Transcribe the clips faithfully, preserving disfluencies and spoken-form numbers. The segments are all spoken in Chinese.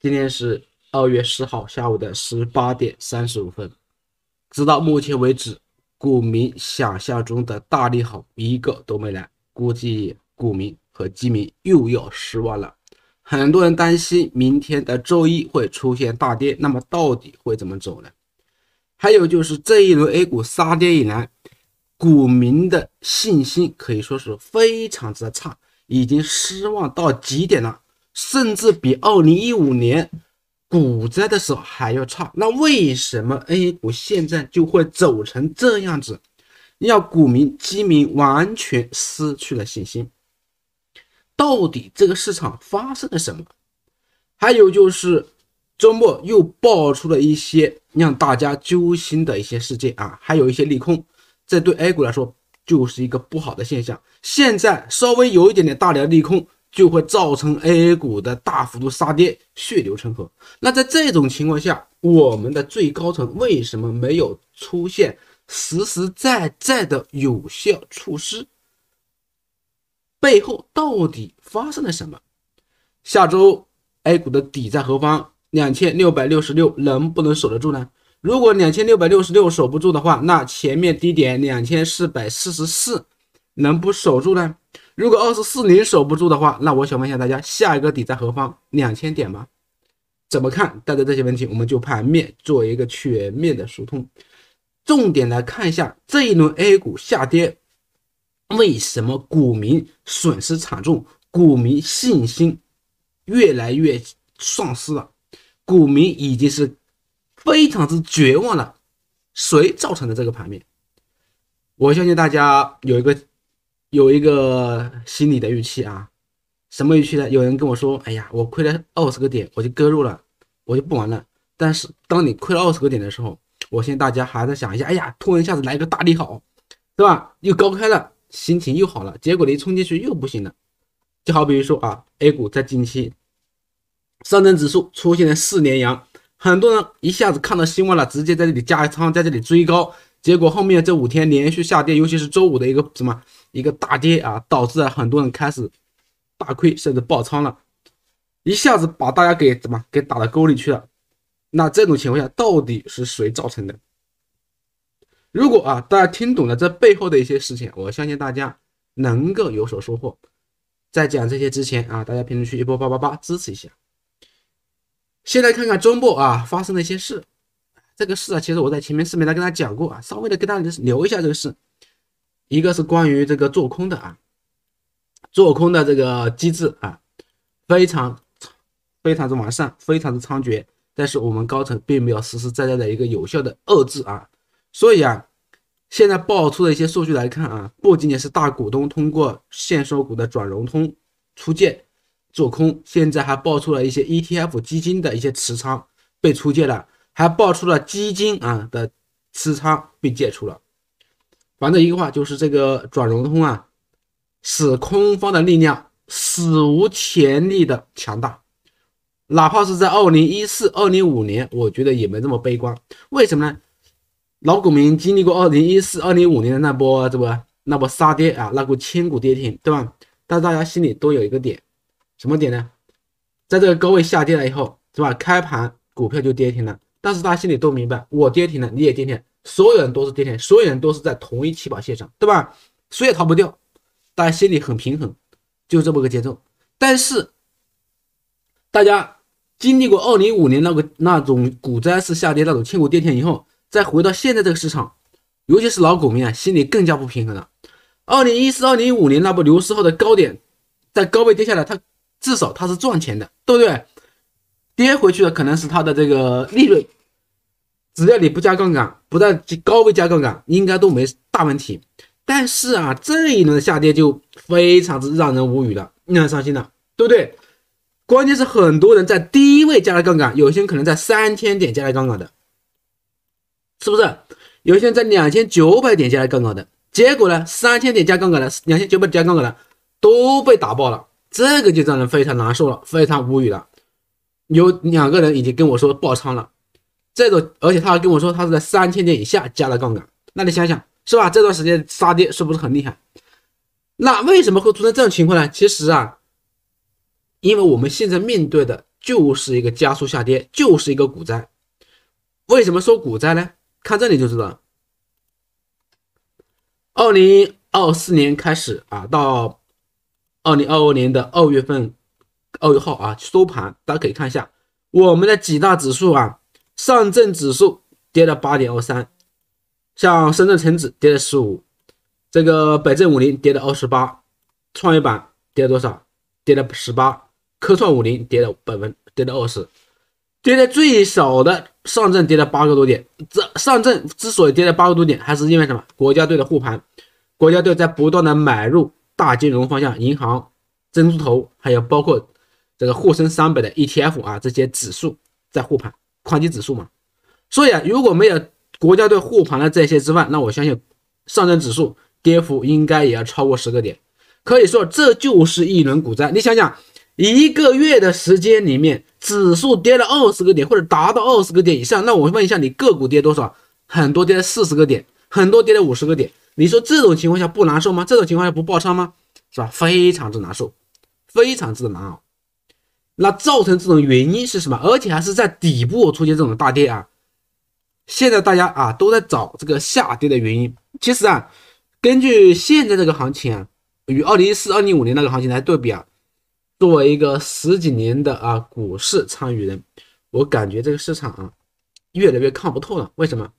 今天是二月十号下午的十八点三十五分。直到目前为止，股民想象中的大利好一个都没来，估计股民和基民又要失望了。很多人担心明天的周一会出现大跌，那么到底会怎么走呢？还有就是这一轮 A 股杀跌以来，股民的信心可以说是非常之差，已经失望到极点了，甚至比二零一五年股灾的时候还要差。那为什么 A 股现在就会走成这样子，让股民基民完全失去了信心？到底这个市场发生了什么？还有就是周末又爆出了一些让大家揪心的一些事件啊，还有一些利空，这对 A 股来说就是一个不好的现象。现在稍微有一点点大的利空，就会造成 A 股的大幅度杀跌，血流成河。那在这种情况下，我们的最高层为什么没有出现实实在在的有效措施？背后到底发生了什么？下周 A 股的底在何方？两千六百六十六能不能守得住呢？如果两千六百六十六守不住的话，那前面低点两千四百四十四能不守住呢？如果二四四零守不住的话，那我想问一下大家，下一个底在何方？两千点吗？怎么看？带着这些问题，我们就盘面做一个全面的疏通。重点来看一下这一轮 A 股下跌，为什么股民损失惨重，股民信心越来越丧失了，股民已经是非常之绝望了。谁造成的这个盘面？我相信大家有一个有一个心理的预期啊，什么预期呢？有人跟我说，哎呀，我亏了二十个点，我就割肉了，我就不玩了。但是当你亏了二十个点的时候，我相信大家还在想一下，哎呀，突然一下子来一个大利好，对吧？又高开了，心情又好了，结果你一冲进去又不行了。就好比说啊 ，A 股在近期上证指数出现了四连阳，很多人一下子看到希望了，直接在这里加仓，在这里追高，结果后面这五天连续下跌，尤其是周五的一个什么一个大跌啊，导致很多人开始大亏，甚至爆仓了，一下子把大家给怎么给打到沟里去了。那这种情况下，到底是谁造成的？如果啊大家听懂了这背后的一些事情，我相信大家能够有所收获。在讲这些之前啊，大家评论区一波八八八支持一下。先来看看周末啊发生的一些事。这个事啊，其实我在前面视频来跟大家讲过啊，稍微的跟大家聊一下这个事。一个是关于这个做空的啊，做空的这个机制啊，非常非常之完善，非常之猖獗，但是我们高层并没有实实在在的一个有效的遏制啊。所以啊，现在爆出的一些数据来看啊，不仅仅是大股东通过现收股的转融通出借做空，现在还爆出了一些 E T F 基金的一些持仓被出借了，还爆出了基金啊的持仓被借出了。反正一个话就是这个转融通啊，使空方的力量史无前例的强大，哪怕是在二零一四、二零一五年，我觉得也没这么悲观。为什么呢？老股民经历过二零一四、二零一五年的那波这个那波杀跌啊，那股千股跌停，对吧？但是大家心里都有一个点，什么点呢？在这个高位下跌了以后，是吧？开盘股票就跌停了，但是大家心里都明白，我跌停了，你也跌停了，所有人都是跌停，所有人都是在同一起跑线上，对吧？谁也逃不掉，大家心里很平衡，就这么个节奏。但是大家经历过二零一五年那个那种股灾式下跌，那种千股跌停以后，再回到现在这个市场，尤其是老股民啊，心里更加不平衡了。二零一四、二零一五年那波牛市后的高点，在高位跌下来，它至少它是赚钱的，对不对？跌回去的可能是它的这个利润，只要你不加杠杆，不在高位加杠杆，应该都没大问题。但是啊，这一轮的下跌就非常之让人无语了，让人伤心了，对不对？关键是很多人在低位加了杠杆，有些人可能在三千点加了杠杆的，是不是？有些人在两千九百点加了杠杆的，结果呢，三千点加杠杆的，两千九百点加杠杆的都被打爆了，这个就让人非常难受了，非常无语了。有两个人已经跟我说爆仓了，这种而且他还跟我说他是在三千点以下加了杠杆，那你想想是吧？这段时间杀跌是不是很厉害？那为什么会出现这种情况呢？其实啊，因为我们现在面对的就是一个加速下跌，就是一个股灾。为什么说股灾呢？看这里就知道了。二零二四年开始啊，到二零二二年的二月份二月号啊收盘，大家可以看一下我们的几大指数啊，上证指数跌了 八点二三， 像深圳成指跌了十五，这个北证五零跌了二十八，创业板跌了多少？跌了十八，科创五零跌了百分跌了二十，跌的最少的上证跌了八个多点。这上证之所以跌了八个多点，还是因为什么？国家队的护盘，国家队在不断的买入大金融方向、银行、珍珠投，还有包括这个沪深三百的 E T F 啊，这些指数在护盘，宽基指数嘛。所以啊，如果没有国家队护盘的这些之外，那我相信上证指数跌幅应该也要超过十个点。可以说这就是一轮股灾。你想想，一个月的时间里面，指数跌了二十个点，或者达到二十个点以上，那我问一下你，个股跌多少？很多跌了四十个点，很多跌了五十个点。你说这种情况下不难受吗？这种情况下不爆仓吗？是吧？非常之难受，非常之难熬。那造成这种原因是什么？而且还是在底部出现这种大跌啊！现在大家啊都在找这个下跌的原因。其实啊，根据现在这个行情啊，与二零一四、二零一五年那个行情来对比啊，作为一个十几年的啊股市参与人，我感觉这个市场啊越来越看不透了。为什么？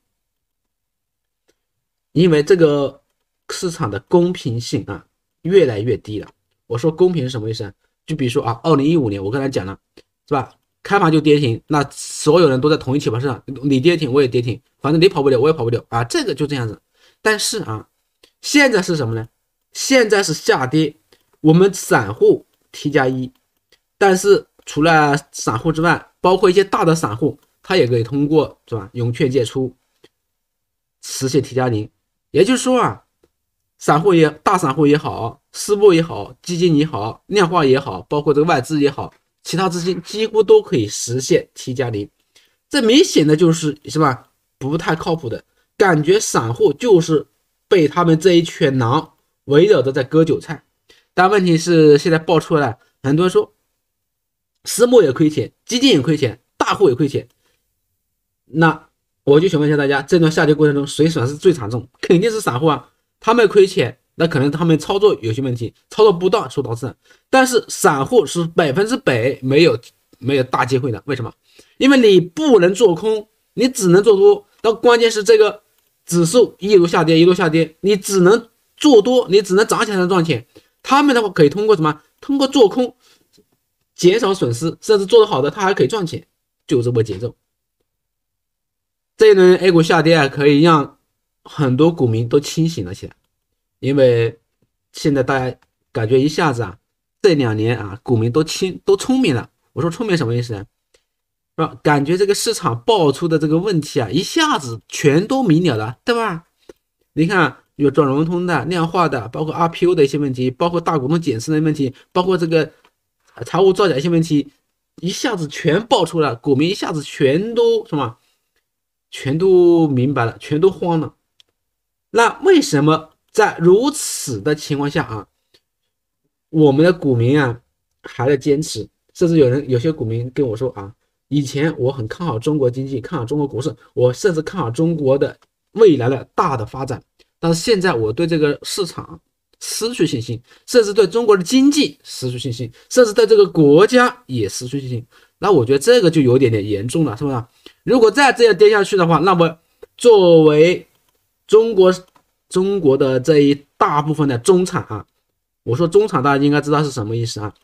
因为这个市场的公平性啊越来越低了。我说公平是什么意思？就比如说啊，二零一五年我刚才讲了，是吧？开盘就跌停，那所有人都在同一起跑线上，你跌停我也跌停，反正你跑不了我也跑不了啊，这个就这样子。但是啊，现在是什么呢？现在是下跌，我们散户 T 加一，但是除了散户之外，包括一些大的散户，他也可以通过是吧融券借出实现 T 加零。也就是说啊，散户也大散户也好，私募也好，基金也好，量化也好，包括这个外资也好，其他资金几乎都可以实现 T 加零。这明显的就是是吧不太靠谱的感觉，散户就是被他们这一圈狼围绕着在割韭菜。但问题是现在爆出来，很多人说私募也亏钱，基金也亏钱，大户也亏钱。那我就想问一下大家，这段下跌过程中谁损失最惨重？肯定是散户啊，他们亏钱，那可能他们操作有些问题，操作不当所导致的。但是散户是百分之百没有没有大机会的。为什么？因为你不能做空，你只能做多。但关键是这个指数一路下跌，一路下跌，你只能做多，你只能涨起来才能赚钱。他们的话可以通过什么？通过做空减少损失，甚至做得好的他还可以赚钱，就这么节奏。这一轮 A 股下跌啊，可以让很多股民都清醒了起来，因为现在大家感觉一下子啊，这两年啊，股民都清都聪明了。我说聪明什么意思呢？是吧？感觉这个市场爆出的这个问题啊，一下子全都明了了，对吧？你看有转融通的、量化的，包括 R P O 的一些问题，包括大股东减持的问题，包括这个财务造假一些问题，一下子全爆出来，股民一下子全都什么？全都明白了，全都慌了。那为什么在如此的情况下啊，我们的股民啊还在坚持？甚至有人有些股民跟我说啊，以前我很看好中国经济，看好中国股市，我甚至看好中国的未来的大的发展，但是现在我对这个市场失去信心，甚至对中国的经济失去信心，甚至对这个国家也失去信心。那我觉得这个就有点点严重了，是不是？如果再这样跌下去的话，那么作为中国中国的这一大部分的中产啊，我说中产大家应该知道是什么意思啊？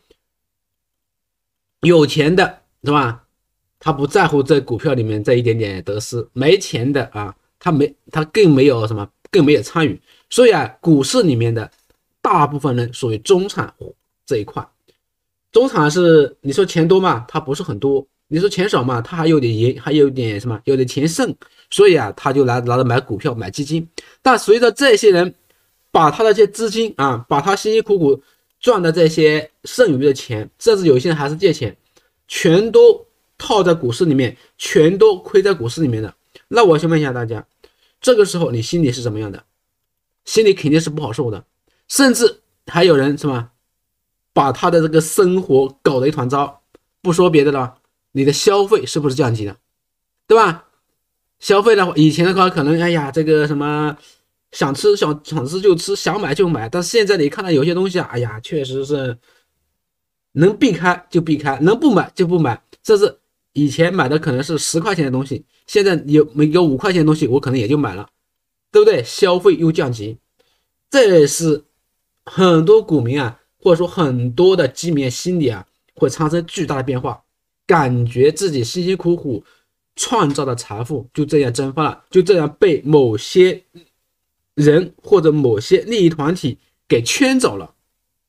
有钱的是吧？他不在乎这股票里面这一点点得失，没钱的啊，他没他更没有什么，更没有参与。所以啊，股市里面的大部分人属于中产这一块。中产是你说钱多嘛，他不是很多；你说钱少嘛，他还有点盐，还有点什么，有点钱剩，所以啊，他就来拿着买股票、买基金。但随着这些人把他的这些资金啊，把他辛辛苦苦赚的这些剩余的钱，甚至有些人还是借钱，全都套在股市里面，全都亏在股市里面的。那我先问一下大家，这个时候你心里是怎么样的？心里肯定是不好受的，甚至还有人什么？把他的这个生活搞得一团糟， 不说别的了，你的消费是不是降级了，对吧？消费的话，以前的话可能哎呀这个什么想吃想想吃就吃，想买就买，但是现在你看到有些东西啊，哎呀确实是能避开就避开，能不买就不买，这是以前买的可能是十块钱的东西，现在有没有五块钱的东西我可能也就买了，对不对？消费又降级，这是很多股民啊，或者说很多的基民心理啊，会产生巨大的变化，感觉自己辛辛苦苦创造的财富就这样蒸发了，就这样被某些人或者某些利益团体给圈走了，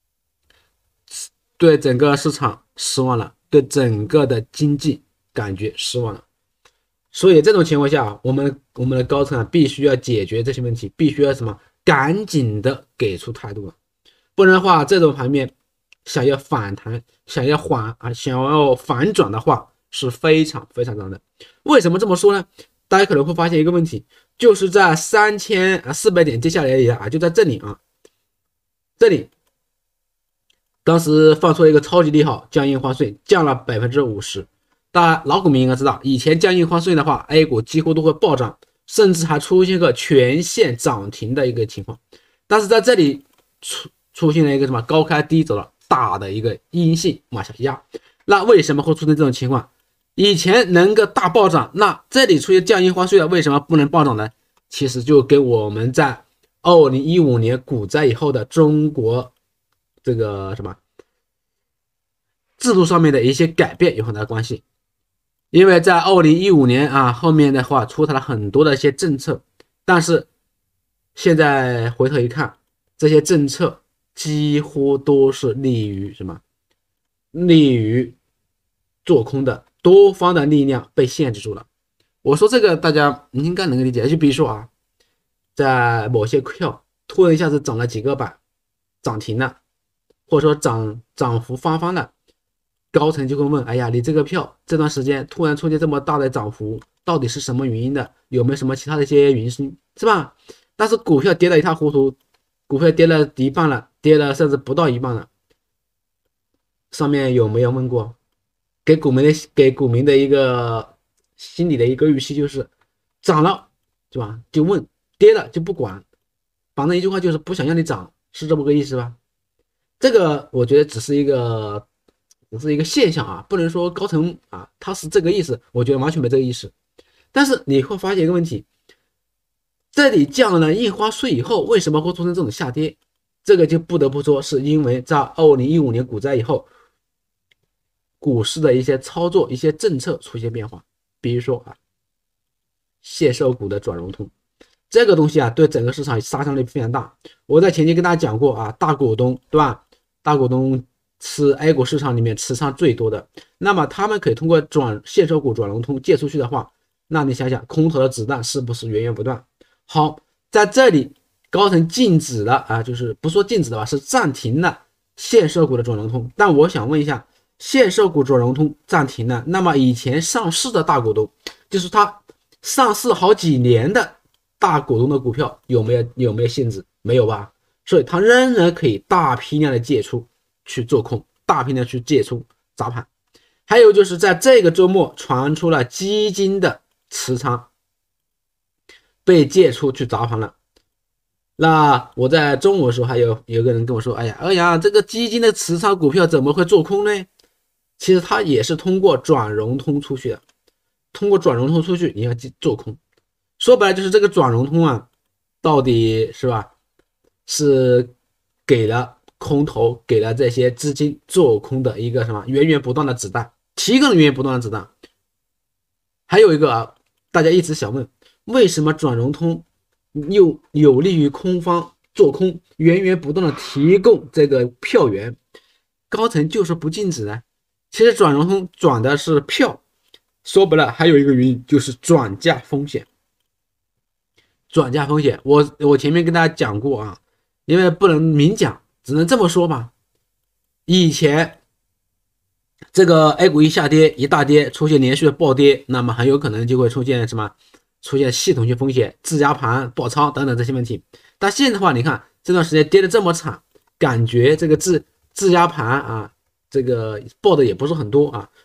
对整个市场失望了，对整个的经济感觉失望了。所以这种情况下，我们我们的高层啊，必须要解决这些问题，必须要什么，赶紧的给出态度了，不然的话，这种盘面想要反弹，想要缓啊，想要反转的话，是非常非常难的。为什么这么说呢？大家可能会发现一个问题，就是在三千四百点接下来啊，就在这里啊，这里当时放出了一个超级利好，降印花税降了百分之五十。大家老股民应该知道，以前降印花税的话 ，A 股几乎都会暴涨，甚至还出现个全线涨停的一个情况。但是在这里出出现了一个什么高开低走了，大的一个阴性往下压。那为什么会出现这种情况？以前能够大暴涨，那这里出现降印花税了，为什么不能暴涨呢？其实就跟我们在二零一五年股灾以后的中国这个什么制度上面的一些改变有很大关系。因为在二零一五年啊，后面的话出台了很多的一些政策，但是现在回头一看，这些政策几乎都是利于什么？利于做空的，多方的力量被限制住了。我说这个大家应该能够理解，就比如说啊，在某些票突然一下子涨了几个板，涨停了，或者说涨涨幅翻番了。高层就会问，哎呀，你这个票这段时间突然出现这么大的涨幅，到底是什么原因的？有没有什么其他的一些原因，是吧？但是股票跌得一塌糊涂，股票跌了一半了，跌了甚至不到一半了，上面有没有问过？给股民的给股民的一个心理的一个预期就是涨了，对吧？就问，跌了就不管，反正一句话就是不想让你涨，是这么个意思吧？这个我觉得只是一个。只是一个现象啊，不能说高层啊他是这个意思，我觉得完全没这个意思。但是你会发现一个问题，这里降了印花税以后，为什么会出现这种下跌？这个就不得不说是因为在二零一五年股灾以后，股市的一些操作、一些政策出现变化。比如说啊，限售股的转融通，这个东西啊，对整个市场杀伤力非常大。我在前期跟大家讲过啊，大股东对吧？大股东。是 A 股市场里面持仓最多的，那么他们可以通过转限售股转融通借出去的话，那你想想空头的子弹是不是源源不断？好，在这里高层禁止了啊，就是不说禁止的吧，是暂停了限售股的转融通。但我想问一下，限售股转融通暂停了，那么以前上市的大股东，就是他上市好几年的大股东的股票有没有有没有限制？没有吧？所以他仍然可以大批量的借出。去做空，大批量去借出砸盘。还有就是在这个周末传出了基金的持仓被借出去砸盘了。那我在中午的时候还有有个人跟我说，哎呀哎呀，这个基金的持仓股票怎么会做空呢？其实它也是通过转融通出去的，通过转融通出去你要做空。说白了就是这个转融通啊，到底是吧，是给了空头给了这些资金做空的一个什么源源不断的子弹，提供了源源不断的子弹。还有一个啊，大家一直想问，为什么转融通又有利于空方做空，源源不断的提供这个票源，高层就是不禁止呢？其实转融通转的是票，说白了还有一个原因就是转嫁风险。转嫁风险，我我前面跟大家讲过啊，因为不能明讲。只能这么说吧，以前这个 A 股一下跌一大跌，出现连续的暴跌，那么很有可能就会出现什么？出现系统性风险、自家盘、爆仓等等这些问题。但现在的话，你看这段时间跌得这么惨，感觉这个自自家盘啊，这个爆的也不是很多啊，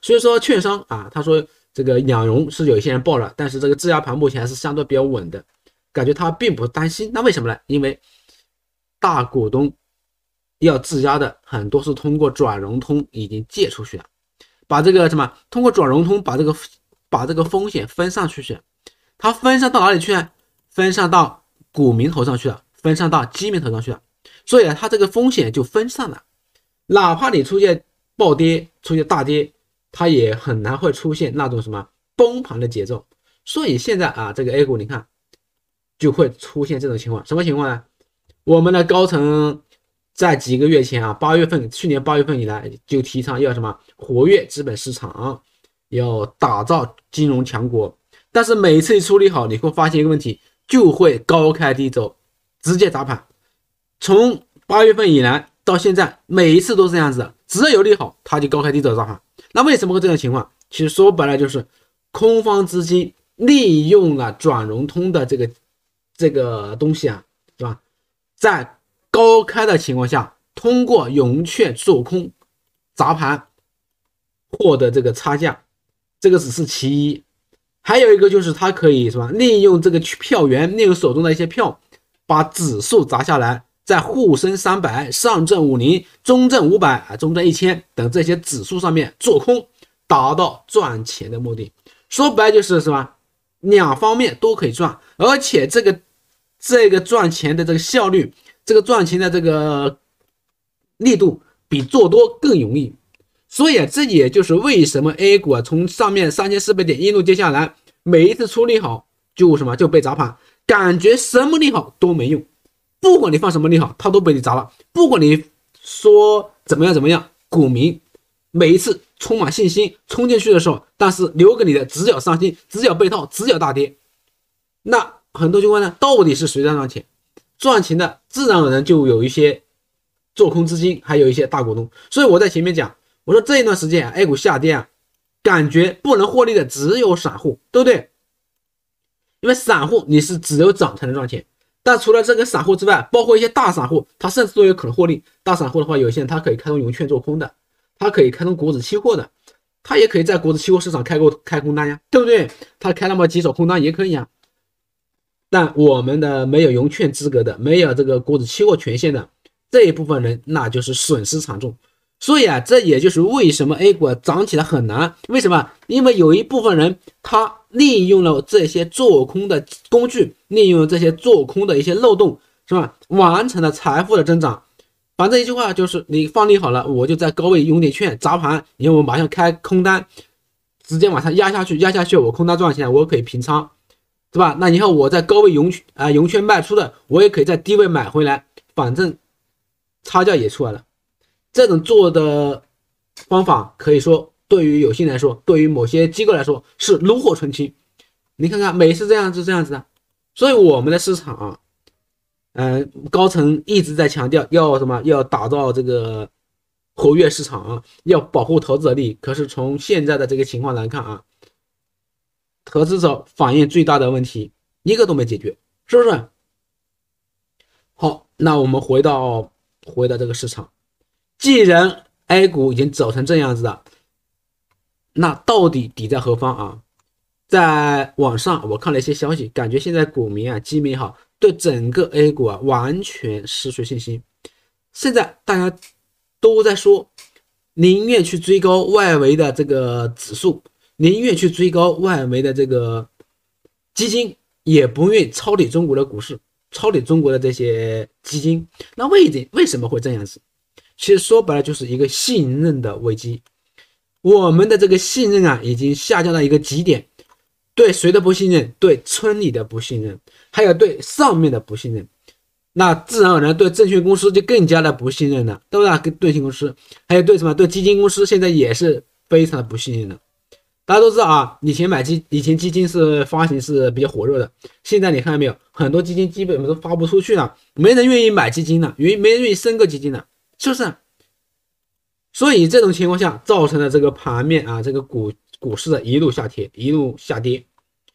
所以说券商啊，他说这个两融是有些人爆了，但是这个质押盘目前还是相对比较稳的，感觉他并不担心。那为什么呢？因为大股东要质押的很多是通过转融通已经借出去了，把这个什么通过转融通把这个把这个风险分散出去，它分散到哪里去呢？分散到股民头上去了，分散到基民头上去了，所以它这个风险就分散了。哪怕你出现暴跌，出现大跌，它也很难会出现那种什么崩盘的节奏。所以现在啊，这个 A 股你看就会出现这种情况，什么情况呢？我们的高层在几个月前啊，八月份，去年八月份以来就提倡要什么活跃资本市场，要打造金融强国。但是每次一处理好，你会发现一个问题，就会高开低走，直接砸盘。从八月份以来到现在，每一次都是这样子的，只要有利好，它就高开低走砸盘。那为什么会这种情况？其实说白了就是空方资金利用了转融通的这个这个东西啊，是吧？在高开的情况下，通过融券做空砸盘获得这个差价，这个只是其一。还有一个就是它可以什么利用这个票源，利用手中的一些票，把指数砸下来，在沪深三百、上证五零、中证五百啊、中证一千等这些指数上面做空，达到赚钱的目的。说白就是什么，两方面都可以赚，而且这个这个赚钱的这个效率，这个赚钱的这个力度比做多更容易。所以啊，这也就是为什么 A 股啊从上面三千四百点一路跌下来，每一次出利好就什么就被砸盘，感觉什么利好都没用，不管你放什么利好，它都被你砸了。不管你说怎么样怎么样，股民每一次充满信心冲进去的时候，但是留给你的只有伤心，只有被套，只有大跌。那很多情况呢，到底是谁在赚钱？赚钱的自然而然就有一些做空资金，还有一些大股东。所以我在前面讲，我说这一段时间啊 A 股下跌啊，感觉不能获利的只有散户，对不对？因为散户你是只有涨才能赚钱，但除了这个散户之外，包括一些大散户，他甚至都有可能获利。大散户的话，有些人他可以开通融券做空的，他可以开通股指期货的，他也可以在股指期货市场开过开空单呀，对不对？他开那么几手空单也可以啊。但我们的没有融券资格的，没有这个股指期货权限的这一部分人，那就是损失惨重。所以啊，这也就是为什么 A 股涨起来很难。为什么？因为有一部分人他利用了这些做空的工具，利用这些做空的一些漏洞，是吧？完成了财富的增长。反正一句话就是，你放利好了，我就在高位用点券砸盘，然后我马上开空单，直接往上压下去，压下去我空单赚钱，我可以平仓，对吧？那以后我在高位融啊融券卖出的，我也可以在低位买回来，反正差价也出来了。这种做的方法可以说对于有些人来说，对于某些机构来说是炉火纯青。你看看每次这样是这样子的，所以我们的市场啊，呃，高层一直在强调要什么，要打造这个活跃市场啊，要保护投资者利益。可是从现在的这个情况来看啊，投资者反映最大的问题一个都没解决，是不是？好，那我们回到回到这个市场。既然 A 股已经走成这样子了，那到底底在何方啊？在网上我看了一些消息，感觉现在股民啊、基民也好，对整个 A 股啊完全失去信心。现在大家都在说，宁愿去追高外围的这个指数，宁愿去追高外围的这个基金，也不愿意抄底中国的股市，抄底中国的这些基金。那为为什么会这样子？其实说白了就是一个信任的危机，我们的这个信任啊已经下降到一个极点，对谁的不信任？对村里的不信任，还有对上面的不信任，那自然而然对证券公司就更加的不信任了，对吧？跟对证券公司，还有对什么？对基金公司现在也是非常的不信任的。大家都知道啊，以前买基以前基金是发行是比较火热的，现在你看到没有？很多基金基本都发不出去了，没人愿意买基金了，没人愿意申个基金了。是不是？所以这种情况下造成了这个盘面啊，这个股股市的一路下跌，一路下跌。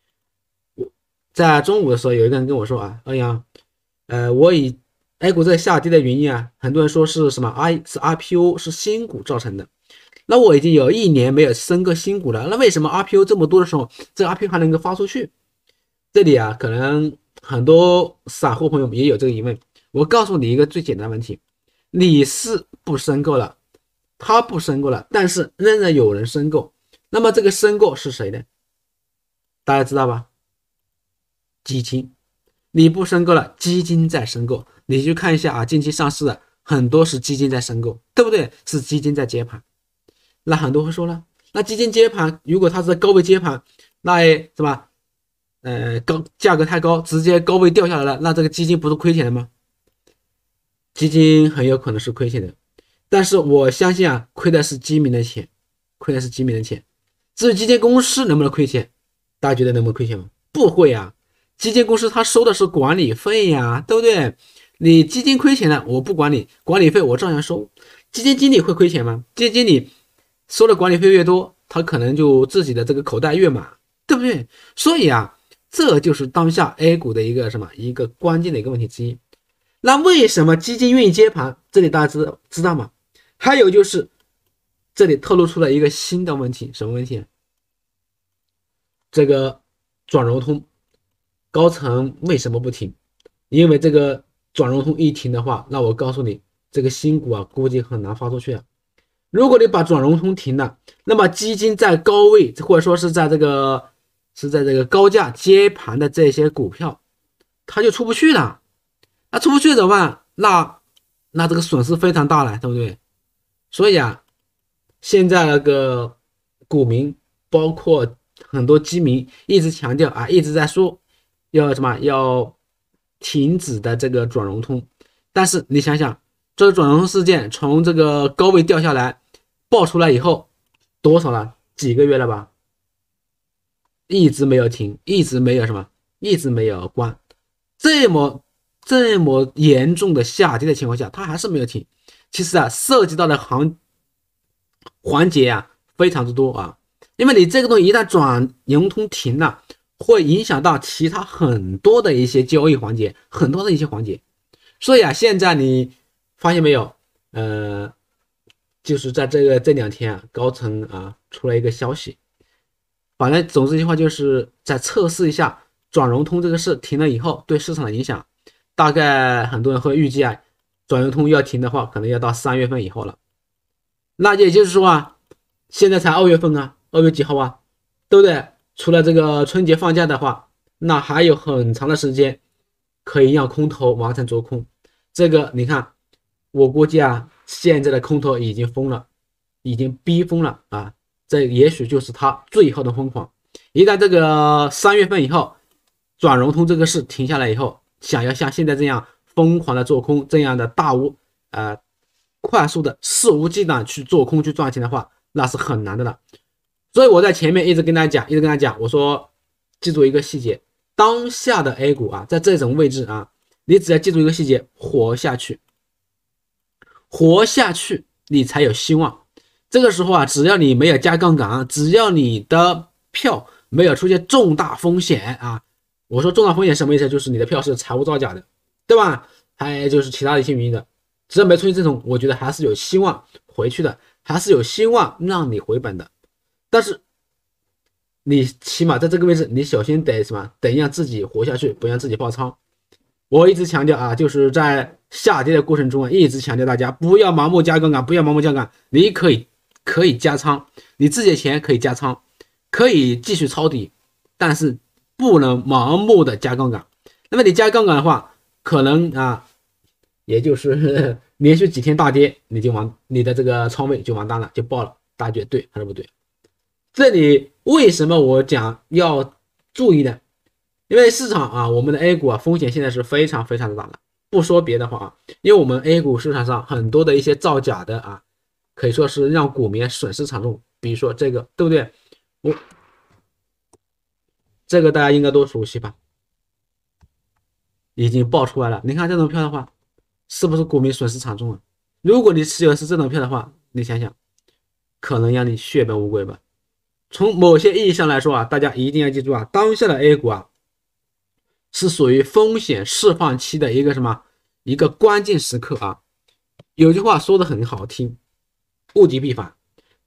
在中午的时候，有一个人跟我说啊，哎呀，呃，我以 A 股在下跌的原因啊，很多人说是什么 I 是 I P O 是新股造成的。 那我已经有一年没有申个新股了，那为什么 R P O 这么多的时候，这个 R P O 还能够发出去？这里啊，可能很多散户朋友们也有这个疑问。我告诉你一个最简单的问题：你是不申购了，他不申购了，但是仍然有人申购，那么这个申购是谁呢？大家知道吧？基金。你不申购了，基金在申购。你去看一下啊，近期上市的很多是基金在申购，对不对？是基金在接盘。那很多会说了，那基金接盘，如果它是高位接盘，那是吧？呃，高价格太高，直接高位掉下来了，那这个基金不是亏钱的吗？基金很有可能是亏钱的，但是我相信啊，亏的是基民的钱，亏的是基民的钱。至于基金公司能不能亏钱，大家觉得能不能亏钱吗？不会啊。基金公司它收的是管理费呀，对不对？你基金亏钱了，我不管你，管理费我照样收。基金经理会亏钱吗？基金经理收的管理费越多，他可能就自己的这个口袋越满，对不对？所以啊，这就是当下 A 股的一个什么一个关键的一个问题之一。那为什么基金愿意接盘？这里大家知道知道吗？还有就是这里透露出了一个新的问题，什么问题？这个转融通。高层为什么不停？因为这个转融通一停的话，那我告诉你，这个新股啊，估计很难发出去啊。如果你把转融通停了，那么基金在高位或者说是在这个是在这个高价接盘的这些股票，它就出不去了。那出不去怎么办？那那这个损失非常大了，对不对？所以啊，现在那个股民包括很多基民一直强调啊，一直在说。要什么？要停止的这个转融通，但是你想想，这个转融通事件从这个高位掉下来，爆出来以后，多少了？几个月了吧？一直没有停，一直没有什么，一直没有关。这么这么严重的下跌的情况下，它还是没有停。其实啊，涉及到的行环节啊非常之多啊，因为你这个东西一旦转融通停了。会影响到其他很多的一些交易环节，很多的一些环节。所以啊，现在你发现没有？呃，就是在这个这两天啊，高层啊出了一个消息，反正总之一句话就是在测试一下转融通这个事停了以后对市场的影响。大概很多人会预计啊，转融通要停的话，可能要到三月份以后了。那也就是说啊，现在才二月份啊，二月几号啊，对不对？除了这个春节放假的话，那还有很长的时间可以让空头完成做空。这个你看，我估计啊，现在的空头已经疯了，已经逼疯了啊！这也许就是他最后的疯狂。一旦这个三月份以后，转融通这个事停下来以后，想要像现在这样疯狂的做空，这样的大无呃快速的肆无忌惮去做空去赚钱的话，那是很难的了。所以我在前面一直跟大家讲，一直跟大家讲，我说记住一个细节，当下的 A 股啊，在这种位置啊，你只要记住一个细节，活下去，活下去，你才有希望。这个时候啊，只要你没有加杠杆，只要你的票没有出现重大风险啊，我说重大风险什么意思？就是你的票是财务造假的，对吧？还有就是其他的一些原因的，只要没出现这种，我觉得还是有希望回去的，还是有希望让你回本的。但是你起码在这个位置，你首先得什么？得让自己活下去，不让自己爆仓。我一直强调啊，就是在下跌的过程中啊，一直强调大家不要盲目加杠杆，不要盲目加杠杆。你可以可以加仓，你自己的钱可以加仓，可以继续抄底，但是不能盲目的加杠杆。那么你加杠杆的话，可能啊，也就是呵呵连续几天大跌，你就完，你的这个仓位就完蛋了，就爆了。大家觉得对还是不对？这里为什么我讲要注意呢？因为市场啊，我们的 A 股啊，风险现在是非常非常的大的。不说别的话啊，因为我们 A 股市场上很多的一些造假的啊，可以说是让股民损失惨重。比如说这个，对不对？我这个大家应该都熟悉吧？已经爆出来了。你看这种票的话，是不是股民损失惨重啊？如果你持有是这种票的话，你想想，可能让你血本无归吧。从某些意义上来说啊，大家一定要记住啊，当下的 A 股啊，是属于风险释放期的一个什么一个关键时刻啊。有句话说的很好听，物极必反。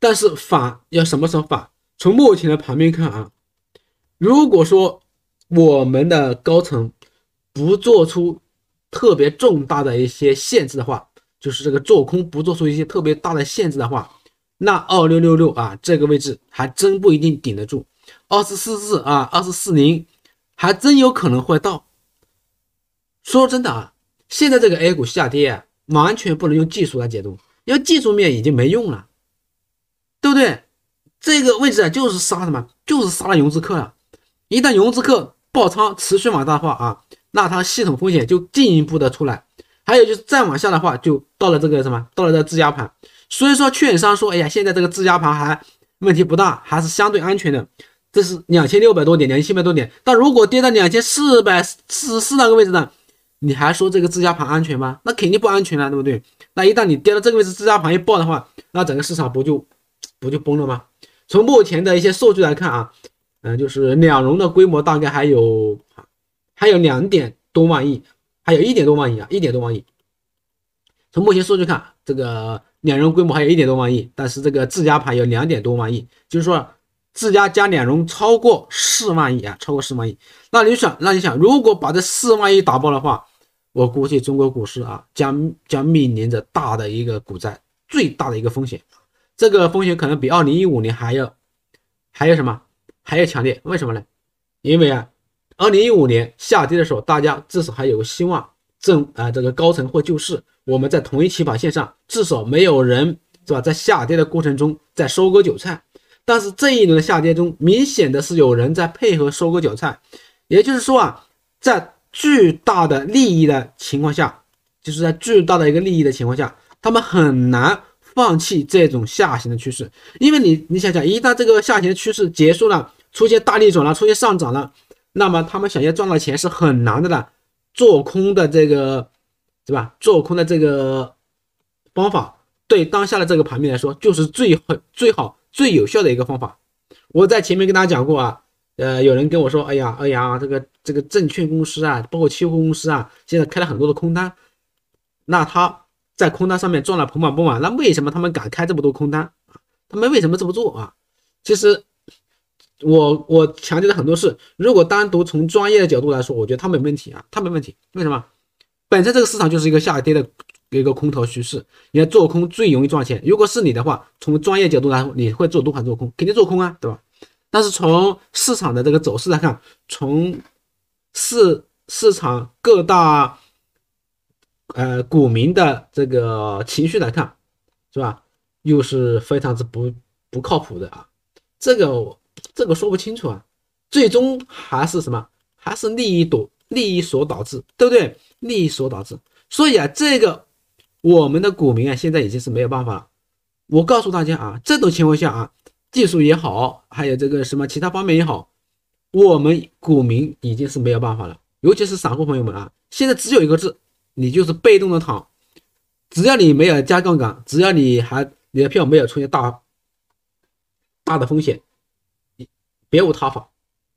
但是反要什么时候反？从目前的盘面看啊，如果说我们的高层不做出特别重大的一些限制的话，就是这个做空不做出一些特别大的限制的话，那二六六六啊这个位置还真不一定顶得住，二四四四啊二四四零还真有可能会到。说真的啊，现在这个 A 股下跌啊，完全不能用技术来解读，因为技术面已经没用了，对不对？这个位置啊，就是杀什么？就是杀了融资客了。一旦融资客爆仓持续往大的话啊，那它系统风险就进一步的出来。还有就是再往下的话，就到了这个什么？到了这个自家盘。所以说，券商说，哎呀，现在这个自家盘还问题不大，还是相对安全的。这是两千六百多点，两千七百多点。但如果跌到两千四百四十四那个位置呢？你还说这个自家盘安全吗？那肯定不安全了，对不对？那一旦你跌到这个位置，自家盘一爆的话，那整个市场不就不就崩了吗？从目前的一些数据来看啊，嗯、呃，就是两融的规模大概还有还有两点多万亿，还有一点多万亿啊，一点多万亿。从目前数据看，这个两融规模还有一点多万亿，但是这个自家盘有两点多万亿，就是说自家加两融超过四万亿啊，超过四万亿。那你想，那你想，如果把这四万亿打爆的话，我估计中国股市啊将将面临着大的一个股灾，最大的一个风险。这个风险可能比二零一五年还要还有什么还要强烈？为什么呢？因为啊，二零一五年下跌的时候，大家至少还有个希望，政啊、呃、这个高层或救市，我们在同一起跑线上，至少没有人是吧？在下跌的过程中在收割韭菜。但是这一轮的下跌中，明显的是有人在配合收割韭菜，也就是说啊，在巨大的利益的情况下，就是在巨大的一个利益的情况下，他们很难放弃这种下行的趋势。因为你你想想，一旦这个下行的趋势结束了，出现大逆转了，出现上涨了，那么他们想要赚到钱是很难的了。做空的这个是吧？做空的这个方法对当下的这个盘面来说，就是最最好最有效的一个方法。我在前面跟大家讲过啊。呃，有人跟我说，哎呀，哎呀，这个这个证券公司啊，包括期货公司啊，现在开了很多的空单，那他在空单上面赚了盆满钵满，那为什么他们敢开这么多空单？他们为什么这么做啊？其实我我强调的很多是，如果单独从专业的角度来说，我觉得他没问题啊，他没问题。为什么？本身这个市场就是一个下跌的一个空头趋势，你要做空最容易赚钱。如果是你的话，从专业角度来说，你会做多还做空？肯定做空啊，对吧？但是从市场的这个走势来看，从市市场各大呃股民的这个情绪来看，是吧？又是非常之不不靠谱的啊，这个这个说不清楚啊，最终还是什么？还是利益导利益所导致，对不对？利益所导致。所以啊，这个我们的股民啊，现在已经是没有办法了。我告诉大家啊，这种情况下啊。技术也好，还有这个什么其他方面也好，我们股民已经是没有办法了。尤其是散户朋友们啊，现在只有一个字，你就是被动的躺。只要你没有加杠杆，只要你还你的票没有出现大大的风险，别无他法。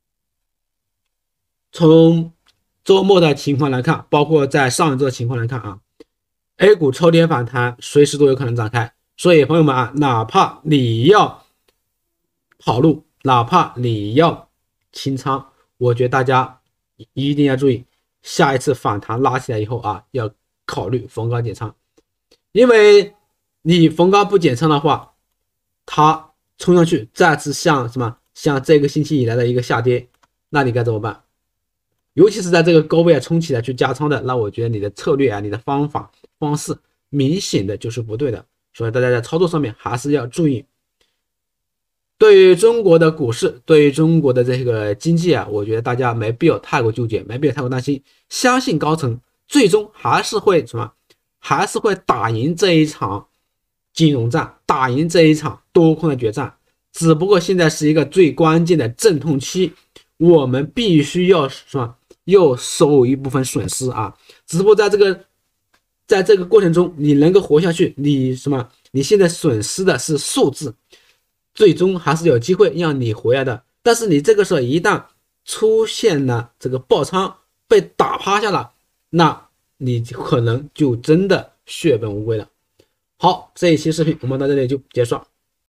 从周末的情况来看，包括在上一周的情况来看啊 ，A 股超跌反弹随时都有可能展开。所以朋友们啊，哪怕你要跑路，哪怕你要清仓，我觉得大家一定要注意，下一次反弹拉起来以后啊，要考虑逢高减仓，因为你逢高不减仓的话，它冲上去再次像什么像这个星期以来的一个下跌，那你该怎么办？尤其是在这个高位啊冲起来去加仓的，那我觉得你的策略啊，你的方法方式明显的就是不对的，所以大家在操作上面还是要注意。对于中国的股市，对于中国的这个经济啊，我觉得大家没必要太过纠结，没必要太过担心。相信高层最终还是会什么，还是会打赢这一场金融战，打赢这一场多空的决战。只不过现在是一个最关键的阵痛期，我们必须要什么，要收一部分损失啊。只不过在这个在这个过程中，你能够活下去，你什么，你现在损失的是数字。最终还是有机会让你回来的，但是你这个时候一旦出现了这个爆仓被打趴下了，那你可能就真的血本无归了。好，这一期视频我们到这里就结束了。